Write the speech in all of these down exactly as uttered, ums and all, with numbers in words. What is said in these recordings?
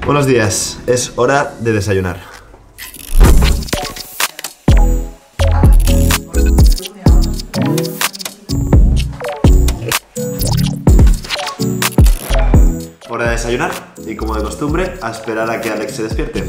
Buenos días, es hora de desayunar. Hora de desayunar y, como de costumbre, a esperar a que Alex se despierte.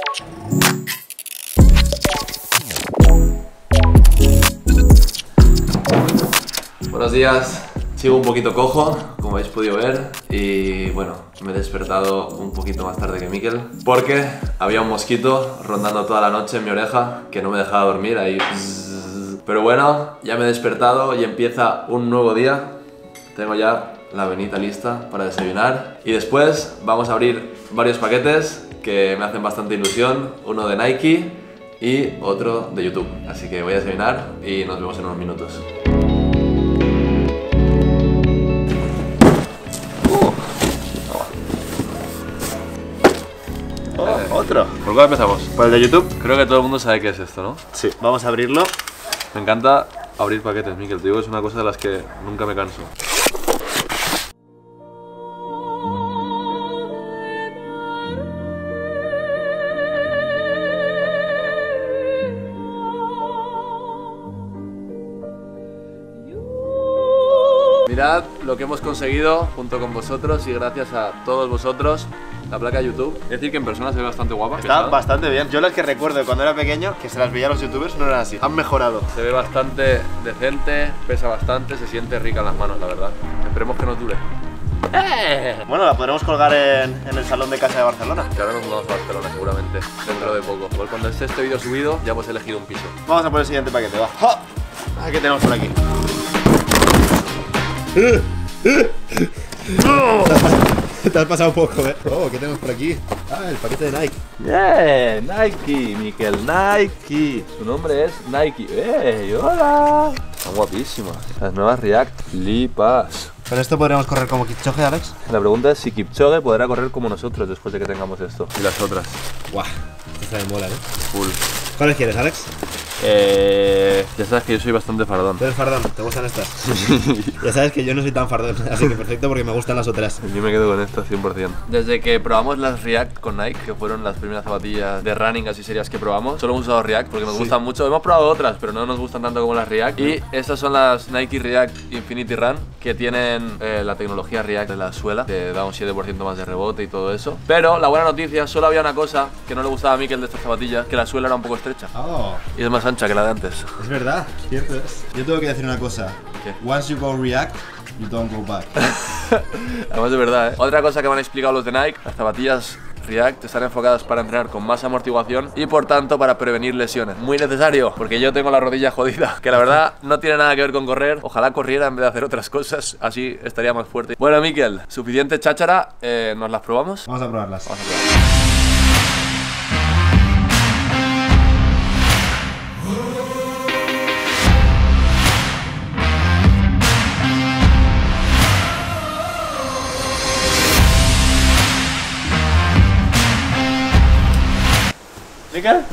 Buenos días, sigo un poquito cojo, como habéis podido ver, y bueno, me he despertado un poquito más tarde que Mikel porque había un mosquito rondando toda la noche en mi oreja que no me dejaba dormir ahí. Pero bueno, ya me he despertado y empieza un nuevo día. Tengo ya la avenita lista para desayunar y después vamos a abrir varios paquetes que me hacen bastante ilusión, uno de Nike y otro de YouTube. Así que voy a desayunar y nos vemos en unos minutos. Oh, otro. ¿Por cuál empezamos? ¿Por el de YouTube? Creo que todo el mundo sabe qué es esto, ¿no? Sí. Vamos a abrirlo. Me encanta abrir paquetes, Mikel. Te digo que es una cosa de las que nunca me canso. Mirad lo que hemos conseguido junto con vosotros y gracias a todos vosotros. La placa de YouTube. Es decir que en persona se ve bastante guapa. Está bastante bien. Yo las que recuerdo cuando era pequeño, que se las veía a los youtubers, no eran así. Han mejorado. Se ve bastante decente, pesa bastante, se siente rica en las manos, la verdad. Esperemos que nos dure. ¡Eh! Bueno, la podremos colgar en, en el salón de casa de Barcelona. Que ahora nos mudamos a Barcelona seguramente, dentro de poco. Igual cuando esté este vídeo subido ya hemos elegido un piso. Vamos a por el siguiente paquete, va. ¡Ja! ¿Qué tenemos por aquí? Te has pasado un poco, ¿eh? Oh, ¿qué tenemos por aquí? Ah, el paquete de Nike. ¡Eh! Nike, Mikel, Nike. Su nombre es Nike. ¡Eh! ¡Hola! Están guapísimas. Las nuevas React Flipas. ¿Con esto podremos correr como Kipchoge, Alex? La pregunta es si Kipchoge podrá correr como nosotros después de que tengamos esto. Y las otras. Guau, esta me mola, ¿eh? Full. ¿Cuáles quieres, Alex? Eh, ya sabes que yo soy bastante fardón. ¿Tú eres fardón? ¿Te gustan estas? Ya sabes que yo no soy tan fardón, así que perfecto porque me gustan las otras. Yo me quedo con esto cien por cien. Desde que probamos las React con Nike, que fueron las primeras zapatillas de running así serias que probamos, solo hemos usado React porque nos Sí. gustan mucho. Hemos probado otras, pero no nos gustan tanto como las React. Y estas son las Nike React Infinity Run, que tienen eh, la tecnología React de la suela, que da un siete por ciento más de rebote y todo eso. Pero la buena noticia, solo había una cosa que no le gustaba a Mikel de estas zapatillas, que la suela era un poco estrecha. Oh, Y es más ancha que la de antes. es verdad, cierto es. Yo tengo que decir una cosa. ¿Qué? Once you go React, you don't go back. Además de verdad, ¿eh? Otra cosa que me han explicado los de Nike, las zapatillas React están enfocadas para entrenar con más amortiguación y por tanto para prevenir lesiones. Muy necesario, porque yo tengo la rodilla jodida, que la verdad no tiene nada que ver con correr. Ojalá corriera en vez de hacer otras cosas, así estaría más fuerte. Bueno, Mikel, suficiente cháchara, eh, ¿nos las probamos? Vamos a probarlas. Vamos a probarlas. ¿Mikel?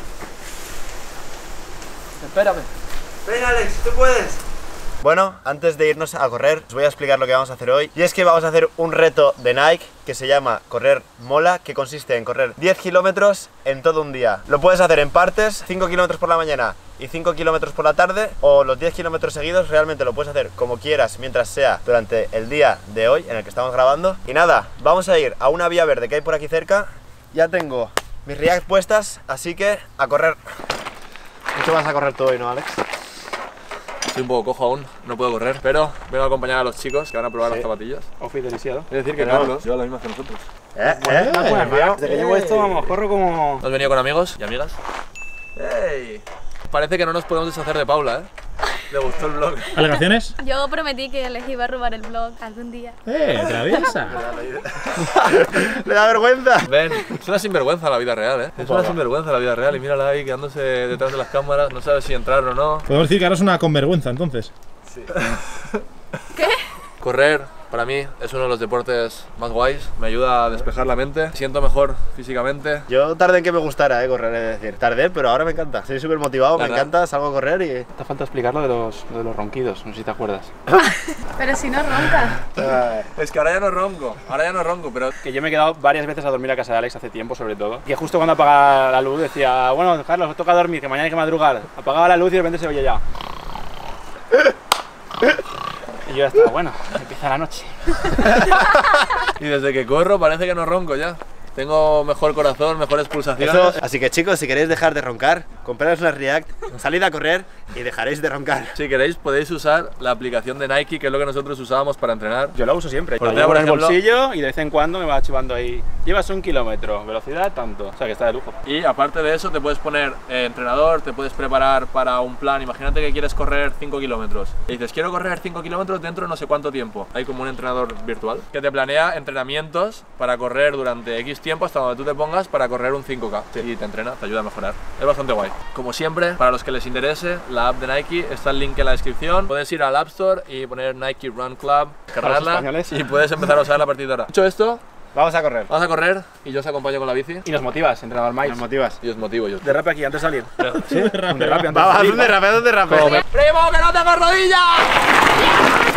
Espérame. Ven, Alex, tú puedes. Bueno, antes de irnos a correr, os voy a explicar lo que vamos a hacer hoy. Y es que vamos a hacer un reto de Nike que se llama Correr Mola, que consiste en correr diez kilómetros en todo un día. Lo puedes hacer en partes, cinco kilómetros por la mañana y cinco kilómetros por la tarde, o los diez kilómetros seguidos. Realmente lo puedes hacer como quieras mientras sea durante el día de hoy en el que estamos grabando. Y nada, vamos a ir a una vía verde que hay por aquí cerca. Ya tengo mis React puestas, así que a correr. ¿Tú vas a correr tú hoy, no, Alex? Estoy un poco cojo aún, no puedo correr, pero vengo a acompañar a los chicos que van a probar Sí. las zapatillas. Oficializado. Es decir que Pero- Carlos lleva la misma que nosotros. Eh, Bueno, eh, pues, eh, desde que llevo esto, vamos, corro como... ¿Has venido con amigos y amigas? ¡Ey! Parece que no nos podemos deshacer de Paula, ¿eh? Le gustó el vlog. ¿Alegaciones? Yo prometí que les iba a robar el blog algún día. ¡Eh, traviesa! Le da vergüenza. Ven, es una sinvergüenza la vida real, ¿eh? Es una sinvergüenza la vida real y mírala ahí quedándose detrás de las cámaras, no sabe si entrar o no. Podemos decir que ahora es una convergüenza, entonces. ¿Qué? Correr para mí es uno de los deportes más guays, me ayuda a despejar la mente, siento mejor físicamente. Yo tardé en que me gustara eh, correr, es decir, tardé, pero ahora me encanta. Estoy súper motivado, me ¿verdad? encanta, salgo a correr y... Te falta explicar lo de los, lo de los ronquidos, no sé si te acuerdas. Pero si no ronca. Es que ahora ya no ronco, ahora ya no ronco, pero... Que yo me he quedado varias veces a dormir a casa de Alex hace tiempo, sobre todo. Que justo cuando apagaba la luz decía, bueno, Carlos, os toca dormir, que mañana hay que madrugar. Apagaba la luz y de repente se oye ya. Y yo ya estaba, bueno, empieza la noche. Y desde que corro parece que no ronco ya. Tengo mejor corazón, mejores pulsaciones. Eso, así que chicos, si queréis dejar de roncar, compraros unas React, salid a correr y dejaréis de roncar. Si queréis podéis usar la aplicación de Nike, que es lo que nosotros usábamos para entrenar. Yo la uso siempre. Pues La mira, llevo por en el ejemplo- bolsillo y de vez en cuando me va chivando ahí. Llevas un kilómetro, velocidad tanto. O sea que está de lujo. Y aparte de eso te puedes poner eh, entrenador, te puedes preparar para un plan. Imagínate que quieres correr cinco kilómetros. Y dices, quiero correr cinco kilómetros dentro de no sé cuánto tiempo. Hay como un entrenador virtual que te planea entrenamientos para correr durante X tiempo hasta donde tú te pongas para correr un cinco K. Y te entrena, te ayuda a mejorar. Es bastante guay. Como siempre, para los que les interese, la app de Nike está el link en la descripción. Puedes ir al App Store y poner Nike Run Club, cargarla españoles. y puedes empezar a usarla a partir de ahora. Dicho esto, Vamos a correr. vas a correr y yo os acompaño con la bici. Y nos motivas, entrenador Mike. Nos motivas. Y os motivo yo. Derrape aquí antes de salir. ¿Sí? Un derrape antes de Vamos, haz salir. un derrape, haz un derrape. ¡Primo, que no tengo rodillas!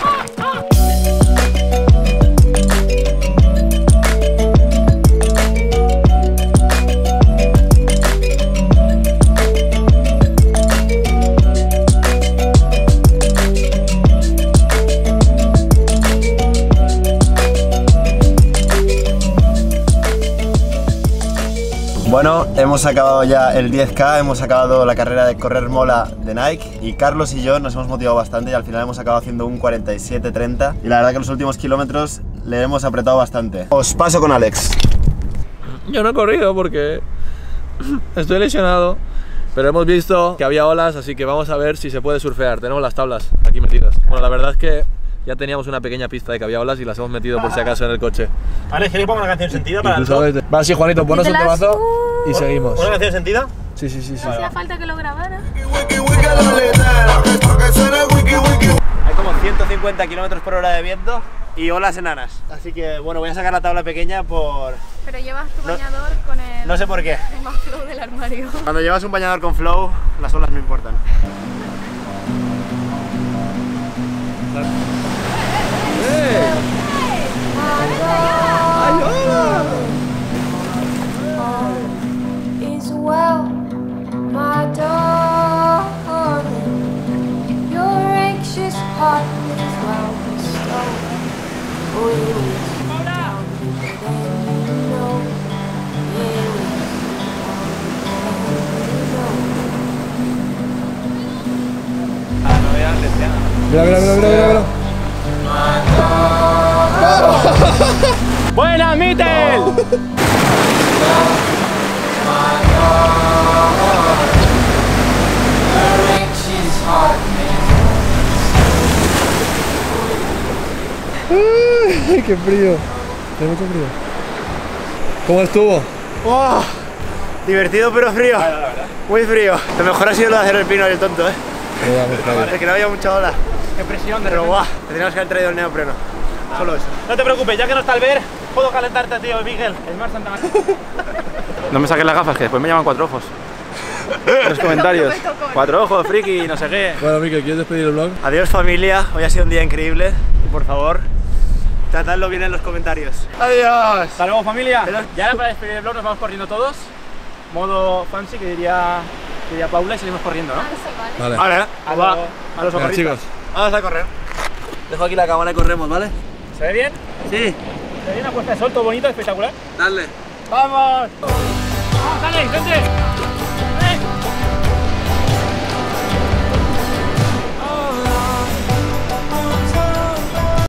Bueno, hemos acabado ya el diez K, hemos acabado la carrera de correr mola de Nike y Carlos y yo nos hemos motivado bastante y al final hemos acabado haciendo un cuarenta y siete treinta y la verdad que los últimos kilómetros le hemos apretado bastante. Os paso con Alex. Yo no he corrido porque estoy lesionado, pero hemos visto que había olas, así que vamos a ver si se puede surfear. Tenemos las tablas aquí metidas. Bueno, la verdad es que ya teníamos una pequeña pista de que había olas y las hemos metido por si acaso en el coche. Alex, ¿quieres poner una canción sentida para el Incluso vlog? desde- Va, sí, Juanito, ponnos un Dítelas. temazo y seguimos. ¿Una canción sentida? Sí, sí, sí, sí. Hacía falta que lo grabara. Hay como ciento cincuenta kilómetros por hora de viento y olas enanas. Así que bueno, voy a sacar la tabla pequeña por... Pero llevas tu No- bañador con el, no sé por qué. el más flow del armario. Cuando llevas un bañador con flow, las olas no importan. Is well, my darling. Your anxious heart is well bestowed. Oh, it is down deeper than you know. It is down deeper than you know. Mira, mira, mira, mira, mira. ¡Buena, Mittel! ¡Qué frío! Hay mucho frío. ¿Cómo estuvo? ¡Oh! Divertido pero frío. Muy frío. Lo mejor ha sido lo de hacer el pino y el tonto, ¿eh? Es que no había mucha ola. ¡Qué presión de Pero repente! guau, teníamos que haber traído el neopreno. Solo eso. No te preocupes, ya que no está el ver, puedo calentarte, tío, Miguel. Es más Santa María. No me saques las gafas, que después me llaman cuatro ojos. En los comentarios. No me tocó. Cuatro ojos, friki, no sé qué. Bueno, Mikel, ¿quieres despedir el vlog? Adiós familia, hoy ha sido un día increíble. Y por favor, tratadlo bien en los comentarios. Adiós. Hasta luego, familia. Pero- Y ahora para despedir el vlog nos vamos corriendo todos. Modo fancy, que diría, que diría Paula, y seguimos corriendo, ¿no? Vale. Vale, A, pues lo- va. a los Venga, socorristas. chicos. Vamos a correr. Dejo aquí la cámara y corremos, ¿vale? ¿Se ve bien? Sí. ¿Se ve bien una puesta de sol, todo bonito, espectacular? Dale. ¡Vamos! ¡Vamos, Alex, vente!